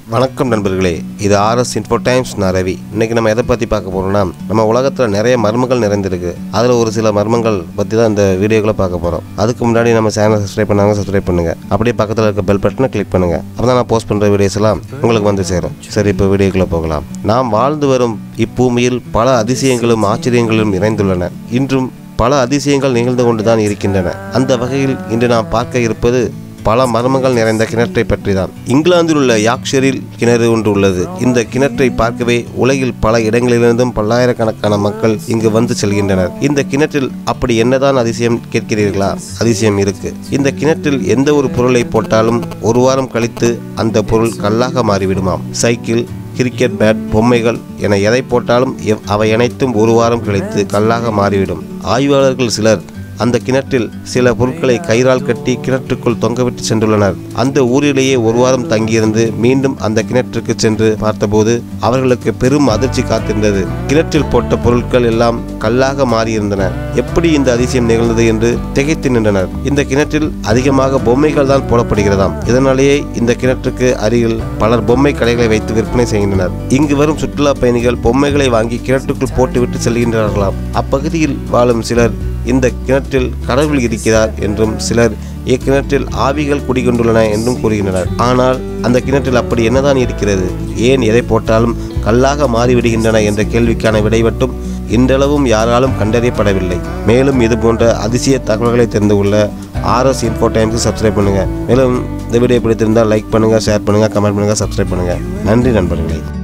வணக்கம் நண்பர்களே, இது RS Info Times. நான் ரவி. இன்னைக்கு நம்ம எதை பற்றி பார்க்க போகிறோம்னா, நம்ம உலகத்தில் நிறைய மர்மங்கள் நிறைந்திருக்கு. அதில் ஒரு சில மர்மங்கள் பற்றி தான் இந்த வீடியோக்களை பார்க்க போகிறோம். அதுக்கு முன்னாடி நம்ம சேனலை சப்ஸ்கிரைப் பண்ணுங்கள். அப்படியே பக்கத்தில் இருக்க பெல் பட்டனை கிளிக் பண்ணுங்கள். அப்போ தான் நான் போஸ்ட் பண்ணுற வீடியோஸ் எல்லாம் உங்களுக்கு வந்து சேரும். சரி, இப்போ வீடியோக்குள்ளே போகலாம். நாம் வாழ்ந்து வரும் இப்பூமியில் பல அதிசயங்களும் ஆச்சரியங்களும் நிறைந்துள்ளன. இன்றும் பல அதிசயங்கள் நிகழ்ந்து கொண்டுதான் இருக்கின்றன. அந்த வகையில் இன்று நாம் பார்க்க இருப்பது பல மர்மங்கள் நிறைந்த கிணற்றை பற்றி தான். இங்கிலாந்தில் உள்ள யாக்ஷரில் கிணறு ஒன்று உள்ளது. இந்த கிணற்றை பார்க்கவே உலகில் பல இடங்களிலிருந்தும் பல்லாயிரக்கணக்கான மக்கள் இங்கு வந்து செல்கின்றனர். இந்த கிணற்றில் அப்படி என்னதான் அதிசயம் கேட்கிறீர்களா? அதிசயம் இருக்கு. இந்த கிணற்றில் எந்த ஒரு பொருளை போட்டாலும் ஒரு வாரம் கழித்து அந்த பொருள் கல்லாக மாறிவிடுமாம். சைக்கிள், கிரிக்கெட் பேட், பொம்மைகள் என எதை போட்டாலும் அவை அனைத்தும் ஒரு வாரம் கழித்து கல்லாக மாறிவிடும். ஆய்வாளர்கள் சிலர் அந்த கிணற்றில் சில பொருட்களை கயிறால் கட்டி கிணற்றுக்குள் தொங்கவிட்டு சென்றுள்ளனர். அந்த ஊரிலேயே ஒரு வாரம் தங்கியிருந்து மீண்டும் அந்த கிணற்றுக்கு சென்று பார்த்தபோது அவர்களுக்கு பெரும் அதிர்ச்சி காத்திருந்தது. கிணற்றில் போட்ட பொருட்கள் எல்லாம் கல்லாக மாறியிருந்தன. எப்படி இந்த அதிசயம் நிகழ்ந்தது என்று திகைத்து நின்றனர். இந்த கிணற்றில் அதிகமாக பொம்மைகள் தான் போடப்படுகிறதாம். இதனாலேயே இந்த கிணற்றுக்கு அருகில் பலர் பொம்மை கடைகளை வைத்து விற்பனை செய்கின்றனர். இங்கு வரும் சுற்றுலா பயணிகள் பொம்மைகளை வாங்கி கிணற்றுக்குள் போட்டுவிட்டு செல்கின்றார்களாம். அப்பகுதியில் வாழும் சிலர் இந்த கிணற்றில் கடவுள் இருக்கிறார் என்றும், சிலர் இக்கிணற்றில் ஆவிகள் குடிகொண்டுள்ளன என்றும் கூறுகின்றனர். ஆனால் அந்த கிணற்றில் அப்படி என்னதான் இருக்கிறது? ஏன் எதை போட்டாலும் கல்லாக மாறிவிடுகின்றன என்ற கேள்விக்கான விடை மட்டும் இன்றளவும் யாராலும் கண்டறியப்படவில்லை. மேலும் இது போன்ற அதிசய தகவல்களை தெரிந்து கொள்ள RS Info Times சப்ஸ்கிரைப் பண்ணுங்க. மேலும் இந்த வீடியோ பிடித்திருந்தால் லைக் பண்ணுங்க, ஷேர் பண்ணுங்க, கமெண்ட் பண்ணுங்க, சப்ஸ்கிரைப் பண்ணுங்க. நன்றி நண்பர்களே.